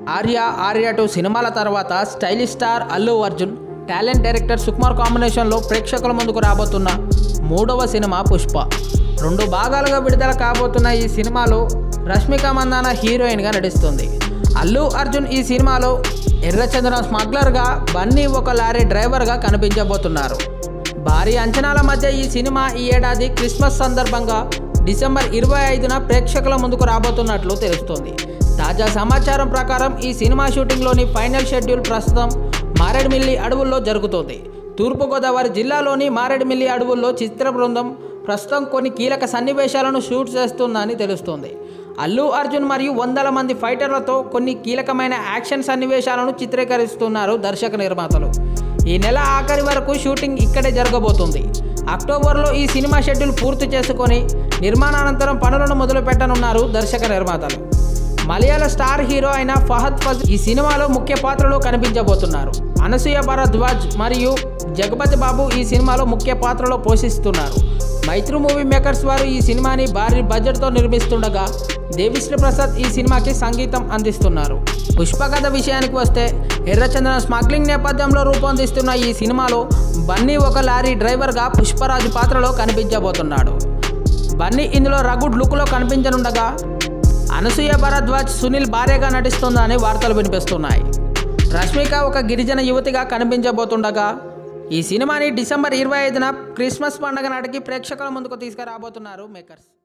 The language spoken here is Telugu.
ఆర్య 2 సినిమాల తర్వాత stylish star Allu Arjun talent director Sukumar కాంబినేషన్లో ప్రేక్షకుల ముందుకు రాబోతున్న 3వ సినిమా పుష్ప 2 భాగాలుగా విడుదల కాబోతున్న ఈ సినిమాలో రష్మిక మందాన హీరోయిన్గా నటిస్తుంది. అల్లు అర్జున్ ఈ సినిమాలో ఎర్రచందనం స్మగ్లర్గా, బన్నీ ఒక లారీ డ్రైవర్గా కనిపించబోతున్నారు. భారీ అంచనాల మధ్య ఈ సినిమా ఈ ఏడాది క్రిస్మస్ సందర్భంగా డిసెంబర్ 25న ప్రేక్షకుల ముందుకు రాబోతున్నట్లు తెలుస్తోంది. తాజా సమాచారం ప్రకారం ఈ సినిమా షూటింగ్లోని ఫైనల్ షెడ్యూల్ ప్రస్తుతం మారేడుమిల్లి అడవుల్లో జరుగుతోంది. తూర్పుగోదావరి జిల్లాలోని మారేడుమిల్లి అడవుల్లో చిత్ర బృందం ప్రస్తుతం కొన్ని కీలక సన్నివేశాలను షూట్ చేస్తుందని తెలుస్తోంది. అల్లు అర్జున్ మరియు వందల మంది ఫైటర్లతో కొన్ని కీలకమైన యాక్షన్ సన్నివేశాలను చిత్రీకరిస్తున్నారు దర్శక నిర్మాతలు. ఈ నెల ఆఖరి వరకు షూటింగ్ ఇక్కడే జరగబోతుంది. అక్టోబర్లో ఈ సినిమా షెడ్యూల్ పూర్తి చేసుకొని నిర్మాణానంతరం పనులను మొదలుపెట్టనున్నారు దర్శక నిర్మాతలు. మలయాళ స్టార్ హీరో అయిన ఫహద్ ఫాజిల్ ఈ సినిమాలో ముఖ్య పాత్రలో కనిపించబోతున్నారు. అనసూయ భరద్వాజ్ మరియు జగపతి బాబు ఈ సినిమాలో ముఖ్య పాత్రలో పోషిస్తున్నారు. మైత్రి మూవీ మేకర్స్ వారు ఈ సినిమాని భారీ బడ్జెట్తో నిర్మిస్తుండగా దేవిశ్రీ ప్రసాద్ ఈ సినిమాకి సంగీతం అందిస్తున్నారు. పుష్ప కథ విషయానికి వస్తే ఎర్రచందనం స్మగ్లింగ్ నేపథ్యంలో రూపొందిస్తున్న ఈ సినిమాలో బన్నీ ఒక లారీ డ్రైవర్గా పుష్పరాజు పాత్రలో కనిపించబోతున్నాడు. బన్నీ ఇందులో రగుడ్ లుక్లో కనిపించనుండగా అనసూయ భరద్వాజ్ సునీల్ భార్యగా నటిస్తుందని వార్తలు వినిపిస్తున్నాయి. రష్మిక ఒక గిరిజన యువతిగా కనిపించబోతుండగా ఈ సినిమాని డిసెంబర్ 25న క్రిస్మస్ పండుగ నాటికి ప్రేక్షకుల ముందుకు తీసుకురాబోతున్నారు మేకర్స్.